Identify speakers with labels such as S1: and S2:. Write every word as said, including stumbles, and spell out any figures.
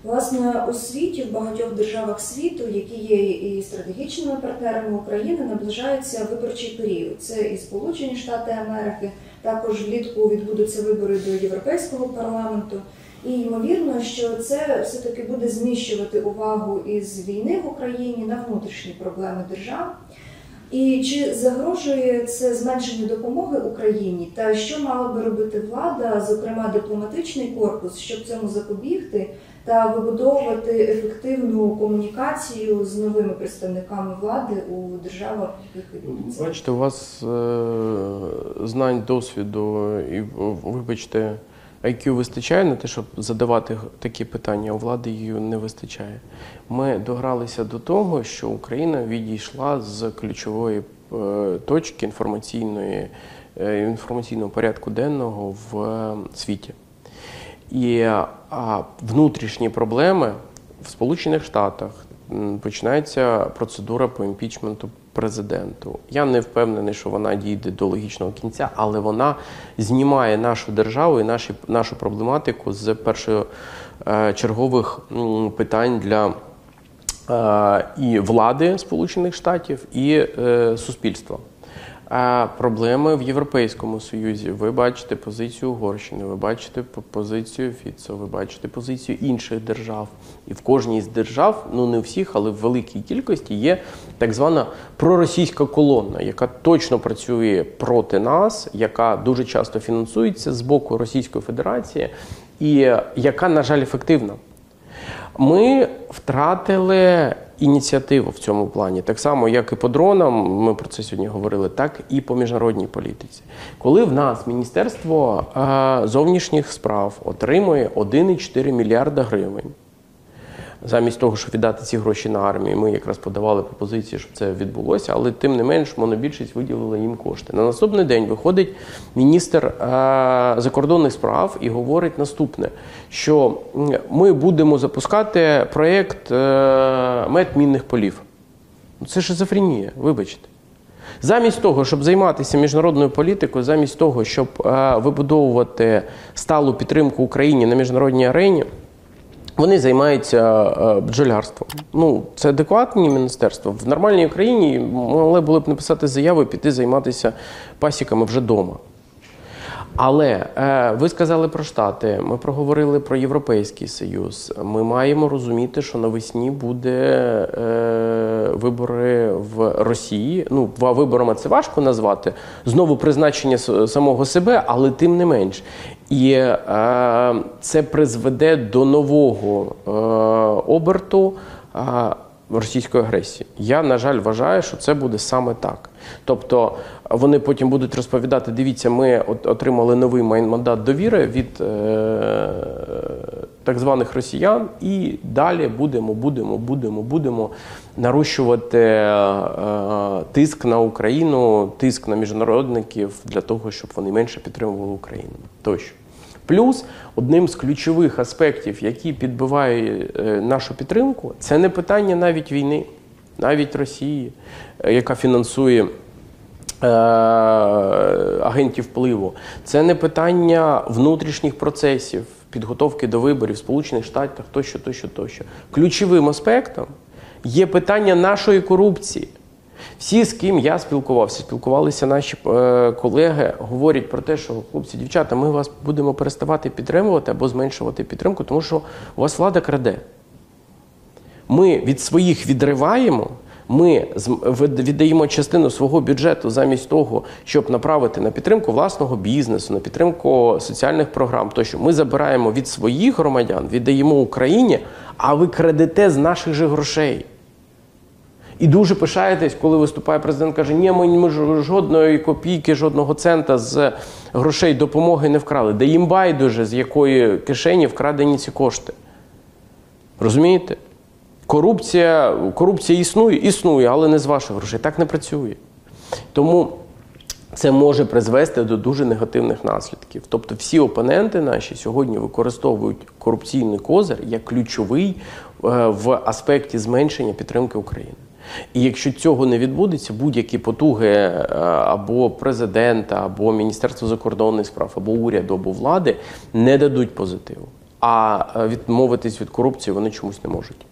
S1: Власне, у світі, в багатьох державах світу, які є і стратегічними партнерами України, наближається виборчий період. Це і Сполучені Штати Америки, також влітку відбудуться вибори до Європейського парламенту. І ймовірно, що це все-таки буде зміщувати увагу із війни в Україні на внутрішні проблеми держав. І чи загрожує це зменшення допомоги Україні, та що мала би робити влада, зокрема дипломатичний корпус, щоб цьому запобігти та вибудовувати ефективну комунікацію з новими представниками влади у державах, яких відбудеться?
S2: Бачите, у вас е знань, досвіду і, вибачте, ай к'ю вистачає на те, щоб задавати такі питання, а у влади її не вистачає. Ми догралися до того, що Україна відійшла з ключової точки інформаційної, інформаційного порядку денного в світі. І а, внутрішні проблеми в Сполучених Штатах, починається процедура по імпічменту президенту. Я не впевнений, що вона дійде до логічного кінця, але вона знімає нашу державу і наші, нашу проблематику з першочергових питань для е, і влади Сполучених Штатів, і е, суспільства. А проблеми в Європейському Союзі. Ви бачите позицію Угорщини, ви бачите позицію Фіцо, ви бачите позицію інших держав. І в кожній з держав, ну не всіх, але в великій кількості є так звана проросійська колона, яка точно працює проти нас, яка дуже часто фінансується з боку Російської Федерації і яка, на жаль, ефективна. Ми втратили ініціативу в цьому плані. Так само, як і по дронам, ми про це сьогодні говорили, так і по міжнародній політиці. Коли в нас Міністерство зовнішніх справ отримує один цілих чотири мільярда гривень, замість того, щоб віддати ці гроші на армію, ми якраз подавали пропозиції, щоб це відбулося, але тим не менш монобільшість виділила їм кошти. На наступний день виходить міністр е закордонних справ і говорить наступне, що ми будемо запускати проєкт е мед мінних полів. Це шизофренія, вибачте. Замість того, щоб займатися міжнародною політикою, замість того, щоб е вибудовувати сталу підтримку Україні на міжнародній арені, вони займаються бджолярством. Ну, це адекватні міністерства. В нормальній Україні могли були б написати заяву і піти займатися пасіками вже вдома. Але е, ви сказали про Штати, ми проговорили про Європейський Союз. Ми маємо розуміти, що навесні буде е, вибори в Росії. Ну, виборами це важко назвати. Знову призначення самого себе, але тим не менш. І е, це призведе до нового е, оберту е, російської агресії. Я, на жаль, вважаю, що це буде саме так. Тобто вони потім будуть розповідати, дивіться, ми отримали новий мандат довіри від е, так званих росіян і далі будемо, будемо, будемо, будемо нарощувати е, тиск на Україну, тиск на міжнародників для того, щоб вони менше підтримували Україну. Тощо. Плюс, одним з ключових аспектів, які підбивають нашу підтримку, це не питання навіть війни, навіть Росії, яка фінансує е, агентів впливу. Це не питання внутрішніх процесів, підготовки до виборів в Сполучених Штатах, тощо, тощо, тощо. Ключовим аспектом є питання нашої корупції. Всі, з ким я спілкувався, спілкувалися наші е, колеги, говорять про те, що, хлопці, дівчата, ми вас будемо переставати підтримувати або зменшувати підтримку, тому що у вас влада краде. Ми від своїх відриваємо, ми віддаємо частину свого бюджету замість того, щоб направити на підтримку власного бізнесу, на підтримку соціальних програм. Тощо ми забираємо від своїх громадян, віддаємо Україні, а ви крадете з наших же грошей. І дуже пишаєтесь, коли виступає президент, каже, ні, ми, ми жодної копійки, жодного цента з грошей допомоги не вкрали. Да їм байдуже, з якої кишені вкрадені ці кошти. Розумієте? Корупція, корупція існує? Існує, але не з ваших грошей. Так не працює. Тому це може призвести до дуже негативних наслідків. Тобто всі опоненти наші сьогодні використовують корупційний козир як ключовий в аспекті зменшення підтримки України. І якщо цього не відбудеться, будь-які потуги або президента, або Міністерства закордонних справ, або уряду, або влади не дадуть позитиву. а е, відмовитись від корупції вони чомусь не можуть.